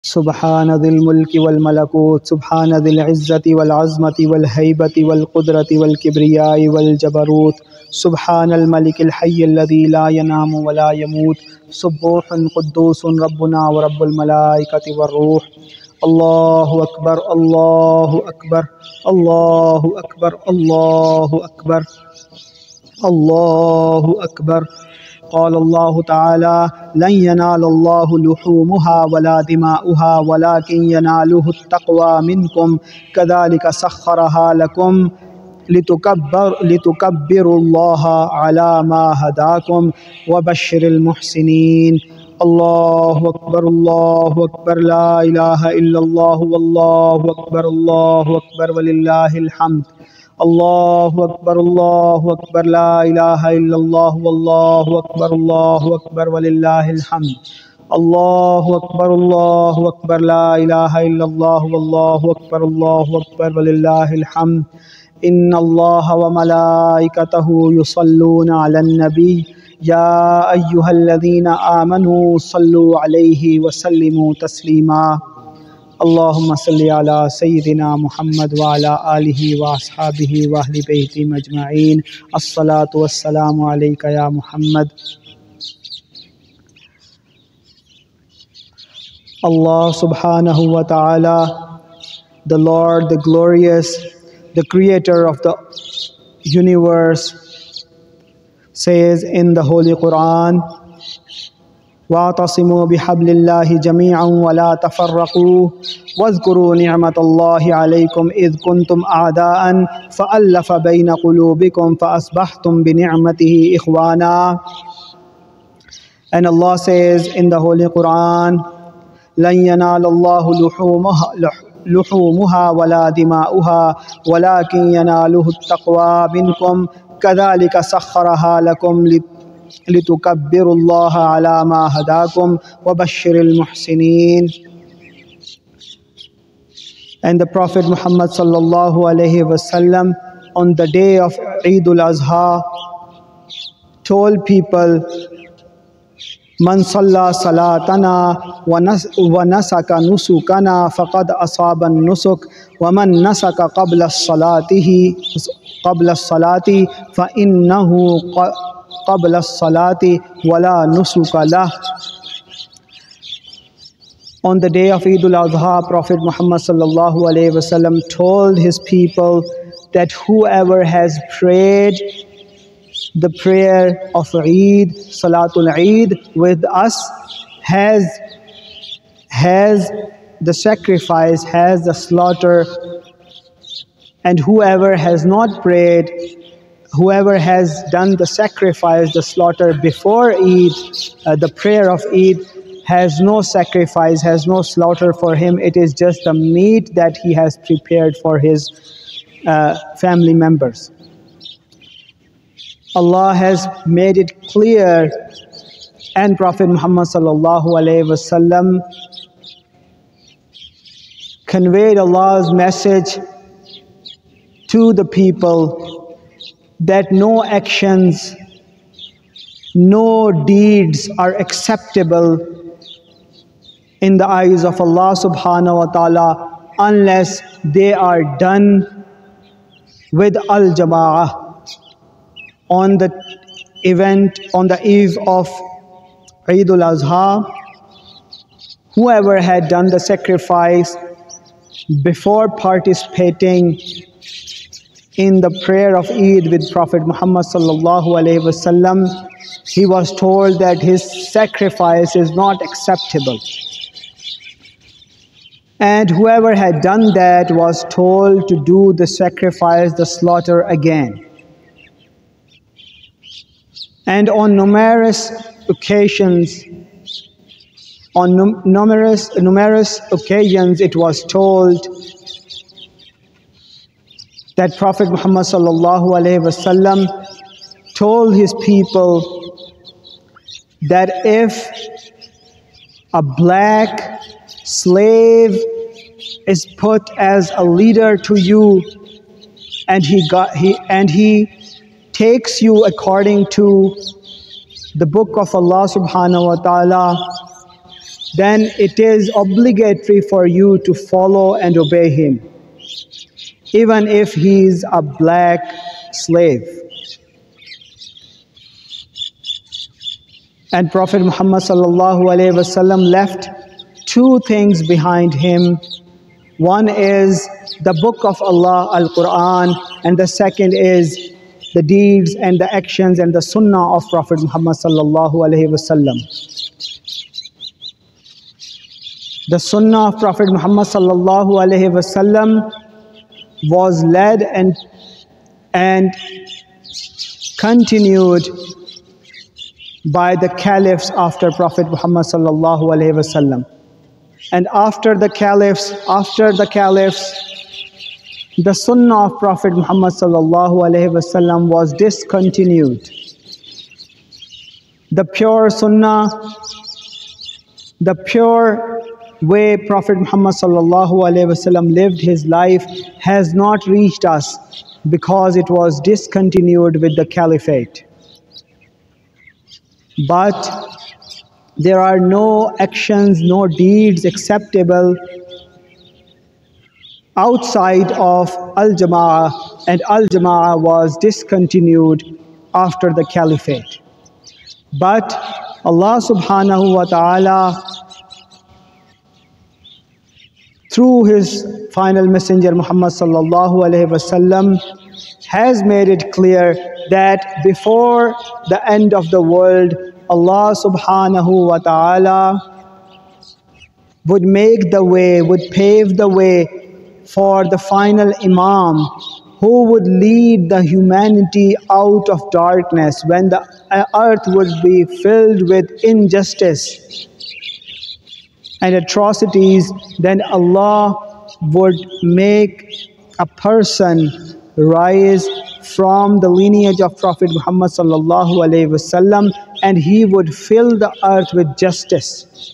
سبحان ذي الملك والملكوت سبحان ذي العزة والعظمة والهيبة والقدرة والكبرياء والجبروت سبحان الملك الحي الذي لا ينام ولا يموت سبوح قدوس ربنا ورب الملائكة والروح. الله أكبر الله أكبر الله أكبر الله أكبر الله أكبر. قال الله تعالى: لن ينال الله لحومها ولا دماؤها ولكن يناله التقوى منكم كذلك سخرها لكم لتكبروا الله على ما هداكم وبشر المحسنين. الله أكبر الله أكبر لا إله إلا الله والله أكبر الله أكبر ولله الحمد. الله أكبر لا إله إلا الله والله أكبر ولله الحمد. الله أكبر لا إله إلا الله والله أكبر ولله الحمد. إن الله وملائكته يصلون على النبي يا أيها الذين آمنوا صلوا عليه وسلموا تسليما. اللهم صل على سيدنا محمد وعلى آله وأصحابه وأهل بيته أجمعين. الصلاة والسلام عليك يا محمد. Allah subhanahu wa ta'ala, the Lord, the glorious, the creator of the universe, says in the Holy Quran: وَاعْتَصِمُوا بِحَبْلِ اللَّهِ جَمِيعًا وَلَا تَفَرَّقُوا وَاذْكُرُوا نِعْمَةَ اللَّهِ عَلَيْكُمْ إِذْ كُنْتُمْ أَعْدَاءً فَأَلَّفَ بَيْنَ قُلُوبِكُمْ فَأَصْبَحْتُمْ بِنِعْمَتِهِ إِخْوَانًا. And Allah says in the Holy Quran: لَنْ يَنَالَ اللَّهُ لحومها ولا دماؤها ولكن يناله التقوى منكم كذلك سخرها لكم لتكبروا الله على ما هداكم وبشر المحسنين. And the Prophet Muhammad sallallahu alayhi wasallam on the day of Eid al-Adha told people: Man salla salatana wa nasaka nusukana faqad asaba nusuk wa man nasaka qabla salati fa innahu qabla salati wala nusuka lah. On the day of Eid al-Adha, Prophet Muhammad sallallahu alayhi wasallam told his people that whoever has prayed the prayer of Eid, Salatul Eid, with us has the sacrifice, has the slaughter. And whoever has not prayed, whoever has done the sacrifice, the slaughter before Eid, the prayer of Eid, has no sacrifice, has no slaughter for him. It is just the meat that he has prepared for his family members. Allah has made it clear, and Prophet Muhammad sallallahu alaihi wasallam conveyed Allah's message to the people that no actions, no deeds are acceptable in the eyes of Allah subhanahu wa ta'ala unless they are done with al-jama'ah. On the event, on the eve of Eid al-Adha, whoever had done the sacrifice before participating in the prayer of Eid with Prophet Muhammad sallallahu alaihi wasallam, he was told that his sacrifice is not acceptable. And whoever had done that was told to do the sacrifice, the slaughter again. And on numerous occasions, it was told that Prophet Muhammad sallallahu alaihi wasallam told his people that if a black slave is put as a leader to you, and he takes you according to the book of Allah subhanahu wa ta'ala, then it is obligatory for you to follow and obey him, even if he is a black slave. And Prophet Muhammad sallallahu alaihi wasallam left two things behind him. One is the book of Allah, Al-Quran, and the second is the deeds and the actions and the sunnah of Prophet Muhammad sallallahu alaihi wasallam. The sunnah of Prophet Muhammad sallallahu alaihi wasallam was led and continued by the caliphs after Prophet Muhammad sallallahu alaihi wasallam. And after the caliphs, the sunnah of Prophet Muhammad sallallahu alaihi wasallam was discontinued. The pure sunnah, the pure way Prophet Muhammad sallallahu alaihi wasallam lived his life has not reached us because it was discontinued with the caliphate. But there are no actions, no deeds acceptable outside of Al-Jama'ah, and Al-Jama'ah was discontinued after the caliphate. But Allah subhanahu wa ta'ala, through his final messenger Muhammad sallallahu alaihi wasallam, has made it clear that before the end of the world, Allah subhanahu wa ta'ala would make the way, would pave the way for the final Imam who would lead the humanity out of darkness when the earth would be filled with injustice and atrocities. Then Allah would make a person rise from the lineage of Prophet Muhammad sallallahu alaihi wasallam, and he would fill the earth with justice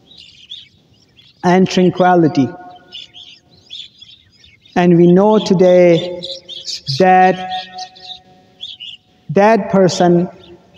and tranquility. And we know today that that person,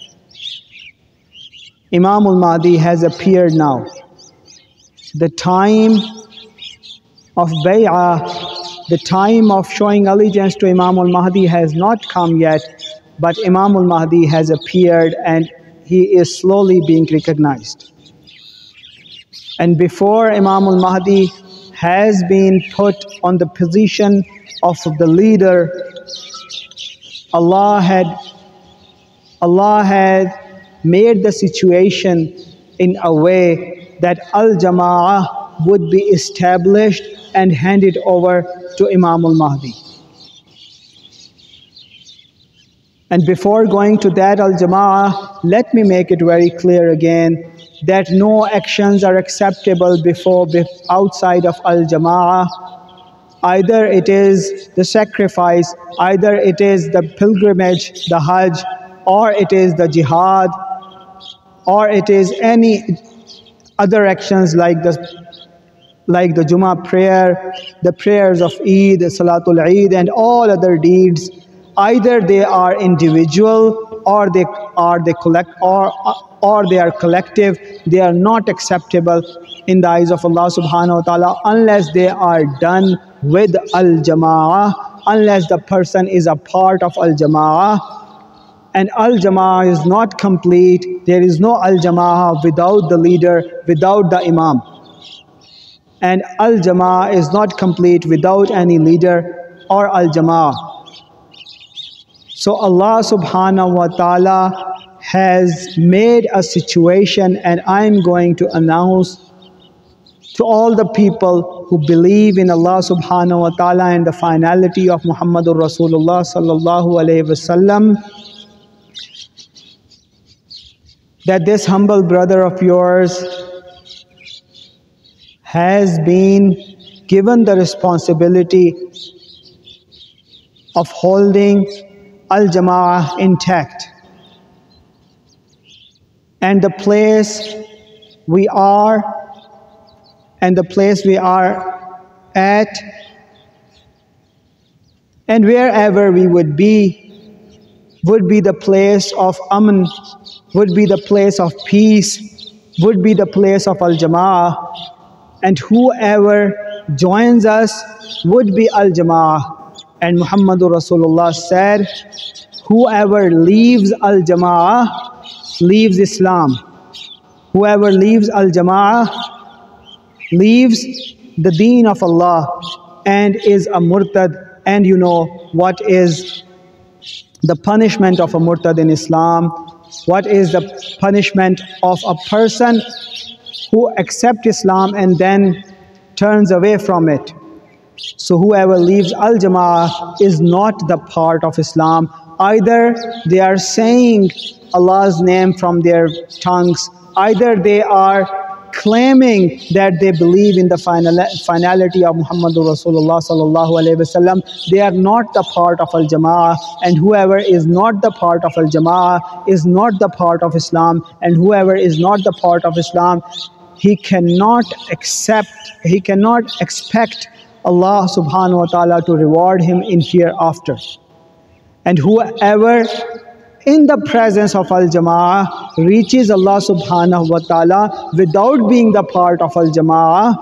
Imam al-Mahdi, has appeared now. The time of bay'ah, the time of showing allegiance to Imam al-Mahdi has not come yet, but Imam al-Mahdi has appeared and he is slowly being recognized. And before Imam al-Mahdi has been put on the position of the leader, Allah had made the situation in a way that Al-Jama'ah would be established and handed over to Imam al-Mahdi. And before going to that Al-Jama'ah, let me make it very clear again that no actions are acceptable outside of Al-Jama'ah. Either it is the sacrifice, either it is the pilgrimage, the Hajj, or it is the jihad, or it is any other actions like the Jummah prayer, the prayers of Eid, Salatul Eid, and all other deeds. Either they are individual or they are collective. They are not acceptable in the eyes of Allah subhanahu wa ta'ala unless they are done with Al-Jama'ah, unless the person is a part of Al-Jama'ah. And Al-Jama'ah is not complete. There is no Al-Jama'ah without the leader, without the Imam. And Al-Jama'ah is not complete without any leader or Al-Jama'ah. So Allah subhanahu wa ta'ala has made a situation, and I'm going to announce to all the people who believe in Allah subhanahu wa ta'ala and the finality of Muhammadur Rasulullah sallallahu alayhi wasallam, that this humble brother of yours has been given the responsibility of holding Al-Jama'ah intact. And the place we are at, and wherever we would be the place of aman, would be the place of peace, would be the place of Al-Jama'ah, and whoever joins us would be Al-Jama'ah. And Muhammadur Rasulullah said, whoever leaves Al-Jama'ah leaves Islam. Whoever leaves Al-Jama'ah leaves the deen of Allah and is a murtad. And you know what is the punishment of a murtad in Islam? What is the punishment of a person who accepts Islam and then turns away from it? So whoever leaves Al-Jama'ah is not the part of Islam. Either they are saying Allah's name from their tongues, either they are claiming that they believe in the finality of Muhammadur Rasulullah sallallahu alaihi wasallam. They are not the part of Al-Jama'ah, and whoever is not the part of Al-Jama'ah is not the part of Islam, and whoever is not the part of Islam, he cannot expect Allah subhanahu wa ta'ala to reward him in hereafter. And whoever in the presence of Al-Jama'ah reaches Allah subhanahu wa ta'ala without being the part of Al-Jama'ah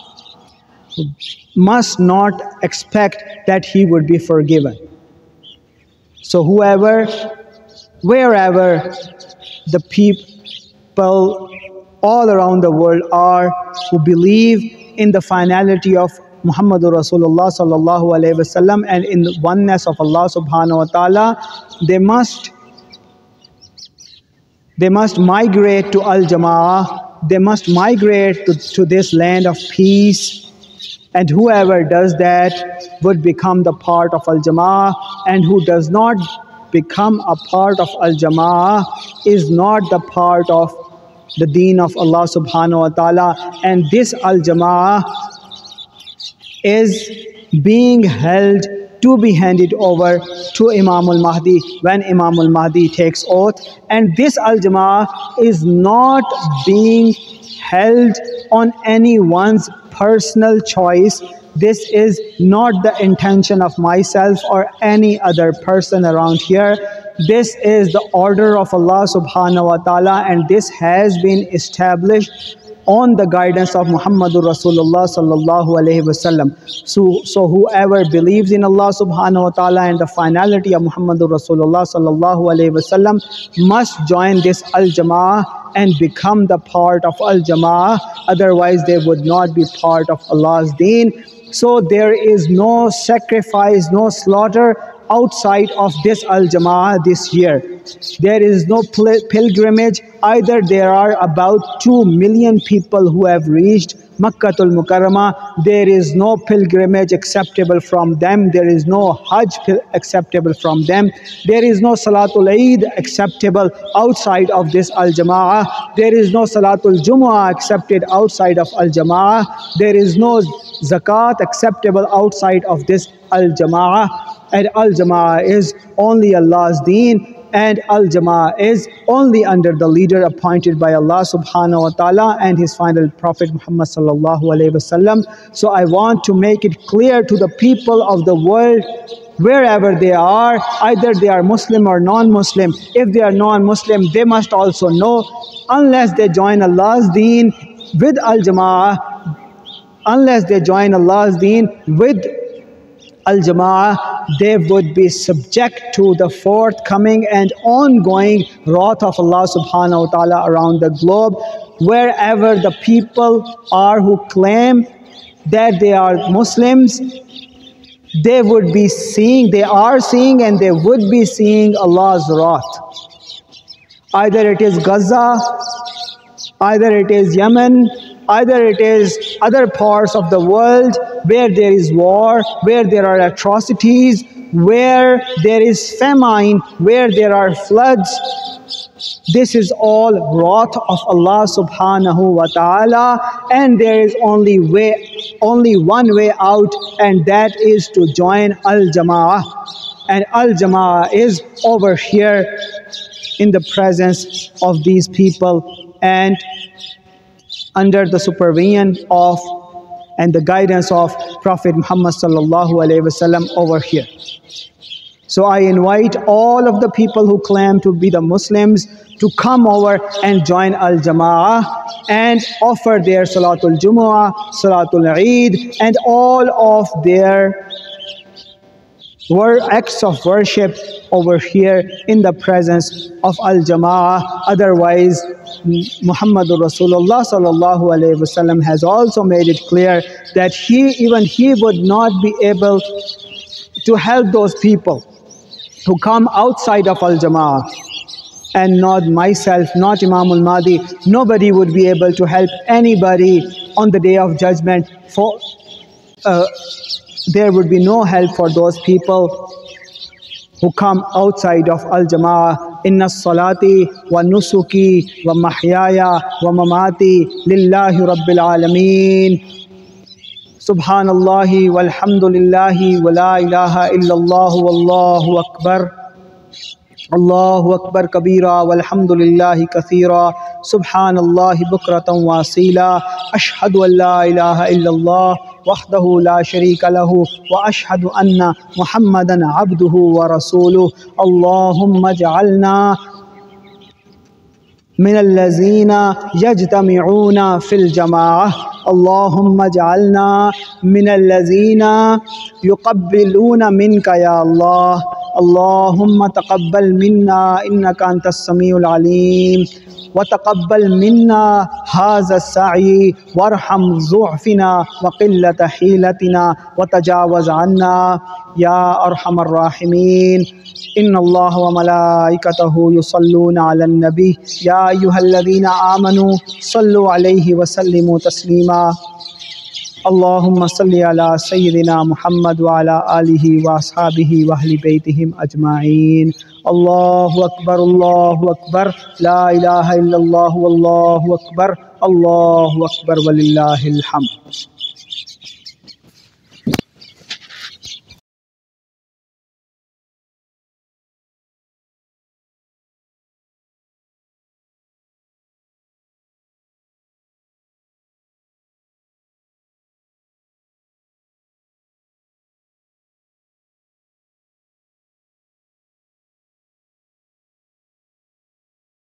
must not expect that he would be forgiven. So whoever, wherever the people all around the world are who believe in the finality of Muhammadur Rasulullah sallallahu alaihi wasallam and in the oneness of Allah subhanahu wa ta'ala, they must migrate to Al-Jama'ah. They must migrate to this land of peace. And whoever does that would become the part of Al-Jama'ah, and who does not become a part of Al-Jama'ah is not the part of the deen of Allah subhanahu wa ta'ala. And this Al-Jama'ah is being held to be handed over to Imam al-Mahdi when Imam al-Mahdi takes oath. And this Al-Jama'ah is not being held on anyone's personal choice. This is not the intention of myself or any other person around here. This is the order of Allah subhanahu wa ta'ala, and this has been established on the guidance of Muhammadur Rasulullah sallallahu alaihi wasallam. So whoever believes in Allah subhanahu wa ta'ala and the finality of Muhammadur Rasulullah sallallahu alaihi wasallam must join this Al-Jama'ah and become the part of Al-Jama'ah. Otherwise they would not be part of Allah's deen. So there is no sacrifice, no slaughter outside of this Al-Jama'ah this year. There is no pilgrimage. Either there are about 2 million people who have reached Makkatul Mukarramah. There is no pilgrimage acceptable from them. There is no Hajj acceptable from them. There is no Salatul Eid acceptable outside of this Al-Jama'ah. There is no Salatul Jumu'ah accepted outside of Al-Jama'ah. There is no Zakat acceptable outside of this Al-Jama'ah. And Al-Jama'ah is only Allah's deen, and Al-Jama'ah is only under the leader appointed by Allah subhanahu wa ta'ala and his final prophet Muhammad sallallahu alayhi wasallam. So I want to make it clear to the people of the world, wherever they are, either they are Muslim or non-Muslim. If they are non-Muslim, they must also know, unless they join Allah's deen with Al-Jama'ah, unless they join Allah's deen with Al-Jama'ah, they would be subject to the forthcoming and ongoing wrath of Allah subhanahu wa ta'ala around the globe. Wherever the people are who claim that they are Muslims, they would be seeing, they are seeing, and they would be seeing Allah's wrath. Either it is Gaza, either it is Yemen, either it is other parts of the world where there is war, where there are atrocities, where there is famine, where there are floods. This is all wrath of Allah subhanahu wa ta'ala, and there is only one way out, and that is to join Al-Jama'ah. And Al-Jama'ah is over here in the presence of these people and under the supervision of and the guidance of Prophet Muhammad sallallahu alaihi wasallam over here. So I invite all of the people who claim to be the Muslims to come over and join Al-Jama'ah and offer their Salatul Jumu'ah, Salatul Eid, and all of their acts of worship over here in the presence of Al-Jama'ah. Otherwise, Muhammadur Rasulullah sallallahu alaihi wasallam has also made it clear that he would not be able to help those people who come outside of Al-Jama'ah. And not myself, not Imam al-Mahdi, nobody would be able to help anybody on the Day of Judgment. For there would be no help for those people who come outside of Al-Jama'ah. Inna salati wa nusuki wa mahyaya wa mamati lillahi rabbil alameen. Subhanallahi walhamdulillahi wa la ilaha illallah wallahu akbar. Allahu akbar kabira walhamdulillahi kathira. Subhanallahi bukratan wa asila. Ashhadu an la ilaha illallah wahdahu la sharika lahu wa ashhadu anna Muhammadan abduhu wa rasuluh. Allahumma ij'alna min allazina yajtami'una fil jama'ah. Allahumma ij'alna min allazina yuqabbiluna minka ya Allah. Allahumma taqabbal minna innaka antas samiul alim. وتقبل منا هذا السعي وارحم ضعفنا وقلة حيلتنا وتجاوز عنا يا أرحم الراحمين. إن الله وملائكته يصلون على النبي يا أيها الذين آمنوا صلوا عليه وسلموا تسليما. اللهم صل على سيدنا محمد وعلى آله وأصحابه وأهل بيتهم أجمعين. الله أكبر الله أكبر لا إله إلا الله والله أكبر الله أكبر ولله الحمد.